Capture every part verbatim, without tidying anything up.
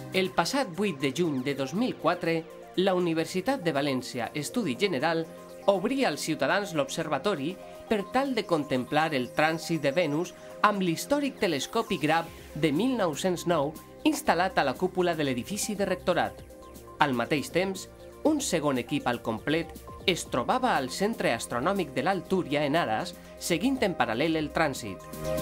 El passat vuit de juny de dos mil quatre, la Universitat de València Estudi General obria als ciutadans l'observatori per tal de contemplar el trànsit de Venus amb l'històric telescopi Grab de mil nou-cents nou instal·lat a la cúpula de l'edifici de rectorat. Al mateix temps, un segon equip al complet es trobava al Centre Astronòmic de l'Altúria en Aras, seguint en paral·lel el trànsit.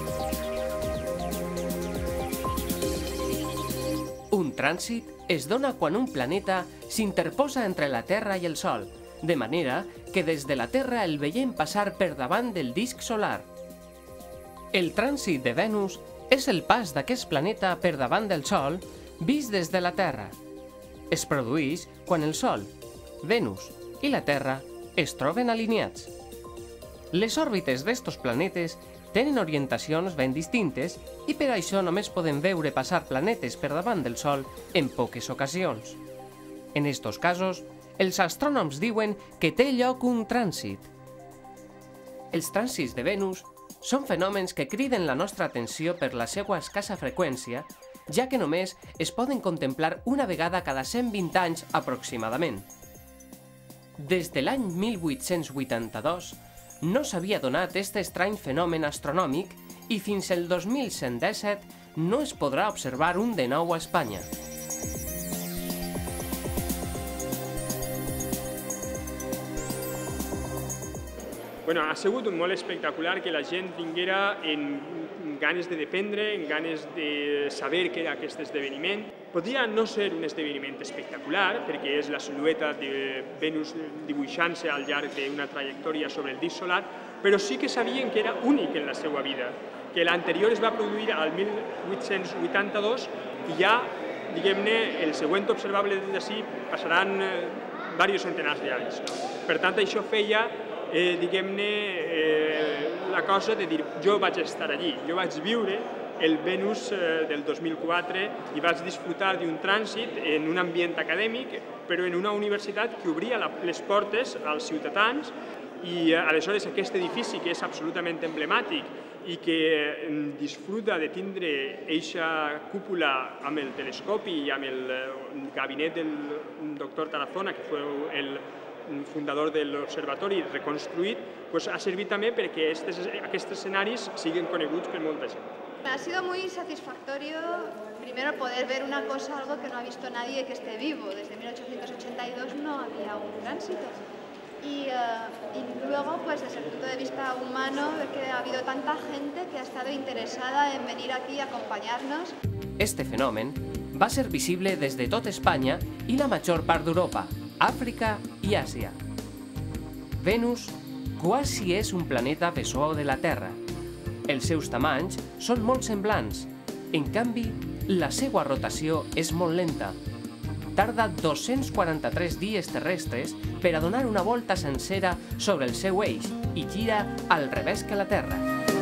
Un trànsit es dona quan un planeta s'interposa entre la Terra i el Sol, de manera que des de la Terra el veiem passar per davant del disc solar. El trànsit de Venus és el pas d'aquest planeta per davant del Sol vist des de la Terra. Es produeix quan el Sol, Venus i la Terra es troben alineats. Les òrbites d'estos planetes tenen orientacions ben distintes i per això només podem veure passar planetes per davant del Sol en poques ocasions. En estos casos, els astrònoms diuen que té lloc un trànsit. Els trànsits de Venus són fenòmens que criden la nostra atenció per la seva escassa freqüència, ja que només es poden contemplar una vegada cada cent vint anys aproximadament. Des de l'any mil vuit-cents vuitanta-dos no s'havia donat aquest estrany fenomen astronòmic i fins al dos mil cent disset no es podrà observar un de nou a Espanya. Bueno, ha sigut molt espectacular que la gent tinguera en ganes de dependre, en ganes de saber què era aquest esdeveniment. Podria no ser un esdeveniment espectacular, perquè és la silueta de Venus dibuixant-se al llarg d'una trajectòria sobre el disc solar, però sí que sabien que era únic en la seva vida, que l'anterior es va produir al mil vuit-cents vuitanta-dos i ja, diguem-ne, el següent observable des d'ací passaran diversos centenars d'anys. Per tant, això feia Eh, diguem-ne, eh, la cosa de dir jo vaig estar allí, jo vaig viure el Venus eh, del dos mil quatre i vaig disfrutar d'un trànsit en un ambient acadèmic, però en una universitat que obria la, les portes als ciutadans i eh, aleshores aquest edifici que és absolutament emblemàtic i que eh, disfruta de tindre eixa cúpula amb el telescopi i amb el eh, gabinet del doctor Tarazona, que fou el fundador de l'observatori reconstruït, pues ha servit també perquè estes, aquests escenaris siguin coneguts per molta gent. Ha sido muy satisfactorio, primero, poder ver una cosa, algo que no ha visto nadie que esté vivo. Desde mil ochocientos ochenta y dos no había un tránsito. Y, uh, y luego, pues desde el punto de vista humano, ver que ha habido tanta gente que ha estado interesada en venir aquí a acompañarnos. Este fenomen va ser visible des de tot Espanya i la major part d'Europa, Àfrica i Àsia. Venus quasi és un planeta pessoa de la Terra. Els seus tamanys són molt semblants. En canvi, la seva rotació és molt lenta. Tarda dos-cents quaranta-tres dies terrestres per a donar una volta sencera sobre el seu eix i gira al revés que la Terra.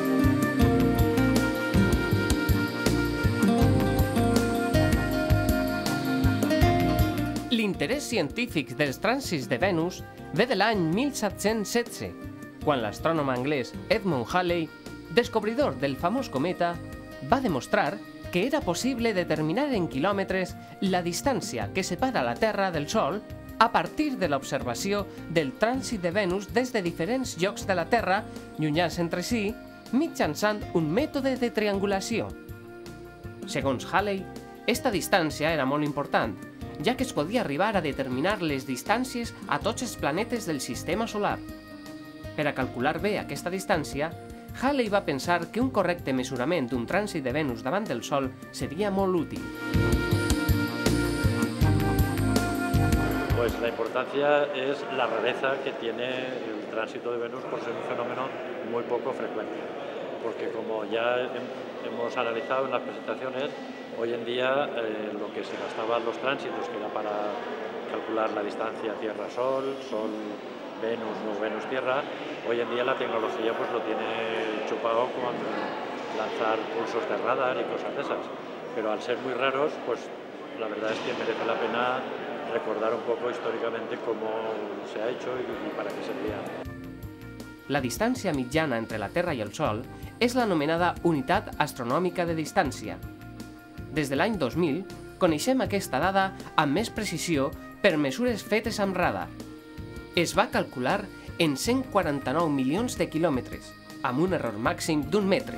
L'interès científic dels trànsits de Venus ve de l'any mil set-cents setze, quan l'astrònom anglès Edmund Halley, descobridor del famós cometa, va demostrar que era possible determinar en quilòmetres la distància que separa la Terra del Sol a partir de l'observació del trànsit de Venus des de diferents llocs de la Terra, llunyans entre si, mitjançant un mètode de triangulació. Segons Halley, aquesta distància era molt important, ja que es podia arribar a determinar les distàncies a tots els planetes del sistema solar. Per a calcular bé aquesta distància, Halley va pensar que un correcte mesurament d'un trànsit de Venus davant del Sol seria molt útil. Pues la importancia es la rareza que tiene el tránsito de Venus por ser un fenómeno muy poco frecuente, porque como ya hemos analizado en las presentaciones, hoy en día eh, lo que se gastaban los tránsitos, que era para calcular la distancia Tierra-Sol, Sol-Venus o Venus-Tierra, hoy en día la tecnología pues lo tiene chupado con lanzar pulsos de radar y cosas de esas. Pero al ser muy raros, pues la verdad es que merece la pena recordar un poco históricamente cómo se ha hecho y para qué servía. La distància mitjana entre la Terra i el Sol és l'anomenada unitat astronòmica de distància. Des de l'any dos mil, coneixem aquesta dada amb més precisió per mesures fetes amb radar. Es va calcular en cent quaranta-nou milions de quilòmetres, amb un error màxim d'un metre.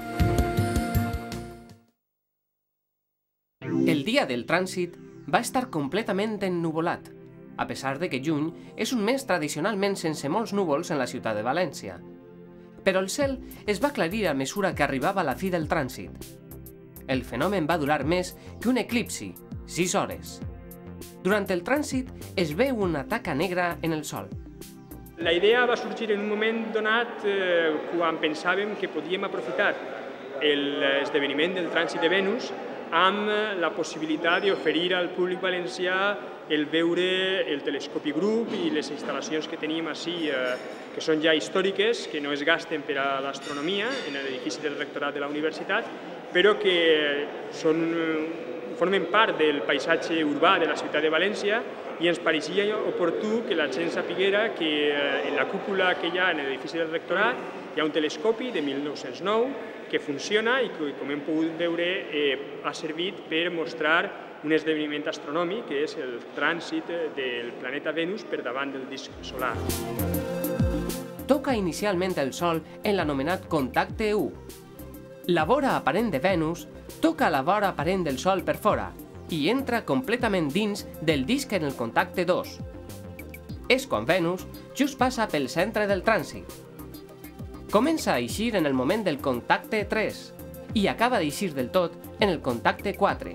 El dia del trànsit va estar completament ennuvolat, a pesar de que juny és un mes tradicionalment sense molts núvols en la ciutat de València. Però el cel es va aclarir a mesura que arribava la fi del trànsit. El fenomen va durar més que un eclipsi, sis hores. Durant el trànsit es veu una taca negra en el sol. La idea va sorgir en un moment donat eh, quan pensàvem que podíem aprofitar l'esdeveniment del trànsit de Venus amb la possibilitat d'oferir al públic valencià el veure el telescopi grup i les instal·lacions que tenim així, eh, que són ja històriques, que no es gasten per a l'astronomia en l'edifici del rectorat de la universitat, però que són, formen part del paisatge urbà de la ciutat de València i ens pareixia oportú que la gent sapiguera que en la cúpula que hi ha en l'edifici del rectorat hi ha un telescopi de mil nou-cents nou que funciona i que, com hem pogut veure, eh, ha servit per mostrar un esdeveniment astronòmic, que és el trànsit del planeta Venus per davant del disc solar. Toca inicialment el Sol en l'anomenat contacte u. La vora aparent de Venus toca la vora aparent del Sol per fora i entra completament dins del disc en el contacte dos. És quan Venus just passa pel centre del trànsit. Comença a eixir en el moment del contacte tres y acaba de eixir del tot en el contacte quatre.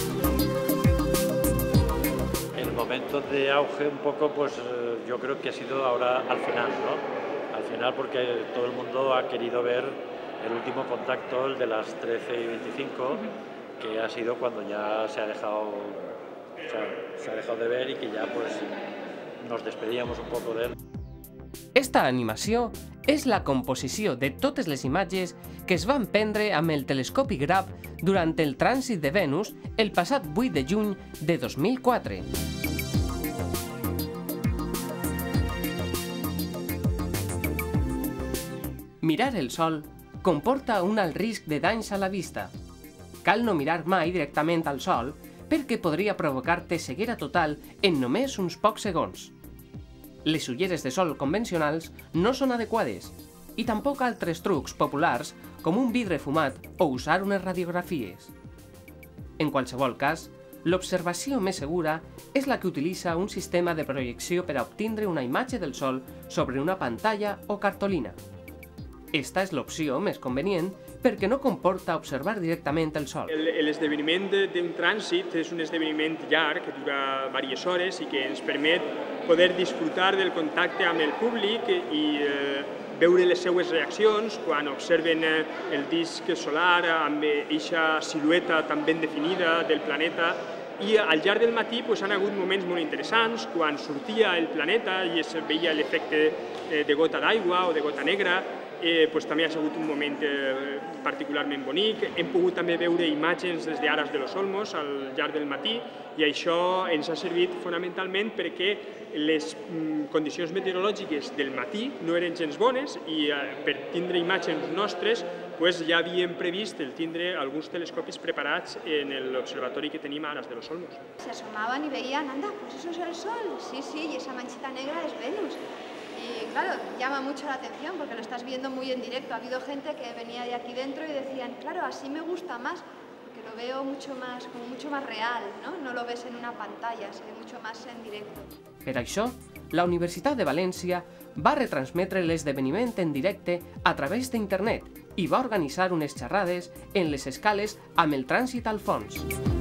El momento de auge un poco, pues yo creo que ha sido ahora al final, ¿no? Al final porque todo el mundo ha querido ver el último contacto, el de las trece y veinticinco, que ha sido cuando ya se ha dejado, o sea, se ha dejado de ver y que ya pues nos despedíamos un poco de él. Esta animació és la composició de totes les imatges que es van prendre amb el telescopi Grab durant el trànsit de Venus el passat vuit de juny de dos mil quatre. Mirar el Sol comporta un alt risc de danys a la vista. Cal no mirar mai directament al Sol perquè podria provocar-te ceguera total en només uns pocs segons. Les ulleres de sol convencionals no són adequades i tampoc altres trucs populars com un vidre fumat o usar unes radiografies. En qualsevol cas, l'observació més segura és la que utilitza un sistema de projecció per a obtindre una imatge del Sol sobre una pantalla o cartolina. Esta és l'opció més convenient perquè no comporta observar directament el Sol. L'esdeveniment d'un trànsit és un esdeveniment llarg que dura diverses hores i que ens permet poder disfrutar del contacte amb el públic i eh, veure les seues reaccions quan observen el disc solar amb aquesta silueta tan ben definida del planeta. I al llarg del matí pues, han hagut moments molt interessants quan sortia el planeta i es veia l'efecte de gota d'aigua o de gota negra. Eh, pues, també ha sigut un moment eh, particularment bonic. Hem pogut també veure imatges des d'Aras de los Olmos al llarg del matí i això ens ha servit fonamentalment perquè les mm, condicions meteorològiques del matí no eren gens bones i eh, per tindre imatges nostres pues, ja havíem previst el tindre alguns telescopis preparats en l'observatori que tenim a Aras de los Olmos. Se asomaban y veían, anda, pues eso es el Sol, sí, sí, y esa manchita negra es Venus. Y claro, llama mucho la atención porque lo estás viendo muy en directo. Ha habido gente que venía de aquí dentro y decían, claro, así me gusta más, porque lo veo mucho más, como mucho más real, ¿no? No lo ves en una pantalla, se ve mucho más en directo. Per això, la Universitat de València va retransmetre l'esdeveniment en directe a través d'internet i va organitzar unes xerrades en les escales amb el trànsit al fons.